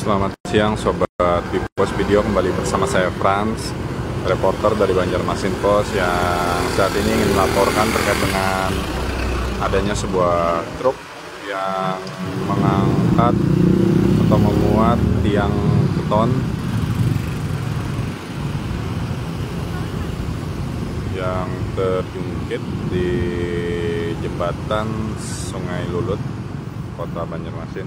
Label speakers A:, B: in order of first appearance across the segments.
A: Selamat siang Sobat Bipos Video, kembali bersama saya Frans, reporter dari Banjarmasin Pos yang saat ini ingin melaporkan terkait dengan adanya sebuah truk yang mengangkat atau memuat tiang beton yang terjungkit di jembatan Sungai Lulut, Kota Banjarmasin.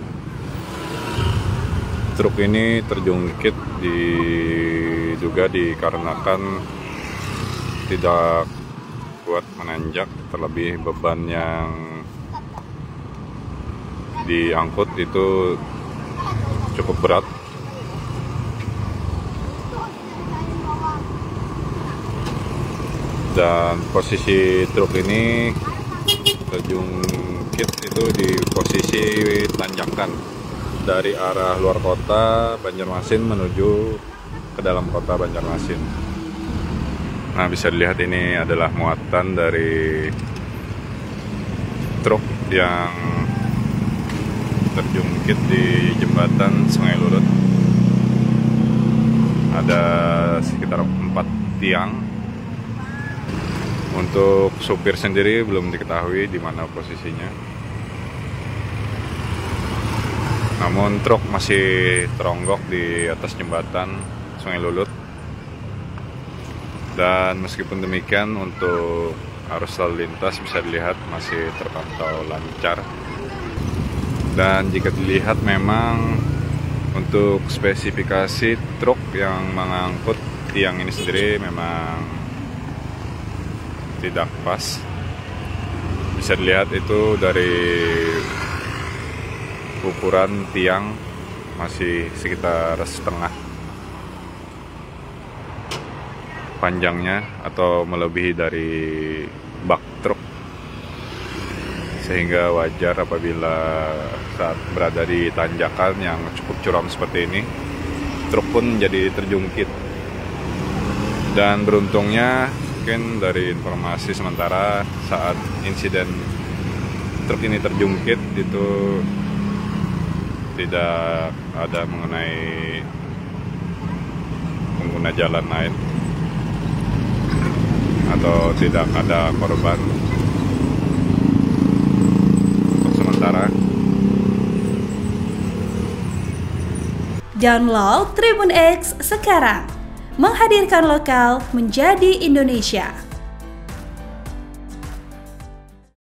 A: Truk ini terjungkit diduga dikarenakan tidak kuat menanjak, terlebih beban yang diangkut itu cukup berat. Dan posisi truk ini terjungkit itu di posisi tanjakan dari arah luar kota Banjarmasin menuju ke dalam kota Banjarmasin. Nah, bisa dilihat ini adalah muatan dari truk yang terjungkit di jembatan Sungai Lulut. Ada sekitar 4 tiang. Untuk supir sendiri belum diketahui di mana posisinya. Namun truk masih teronggok di atas jembatan Sungai Lulut. Dan meskipun demikian, untuk arus lalu lintas bisa dilihat masih terpantau lancar. Dan jika dilihat memang untuk spesifikasi truk yang mengangkut tiang ini sendiri memang tidak pas. Bisa dilihat itu dari ukuran tiang masih sekitar setengah panjangnya atau melebihi dari bak truk, sehingga wajar apabila saat berada di tanjakan yang cukup curam seperti ini truk pun jadi terjungkit. Dan beruntungnya mungkin dari informasi sementara saat insiden truk ini terjungkit itu tidak ada mengenai pengguna jalan lain atau tidak ada korban untuk sementara.
B: Download Tribun X sekarang, menghadirkan lokal menjadi Indonesia.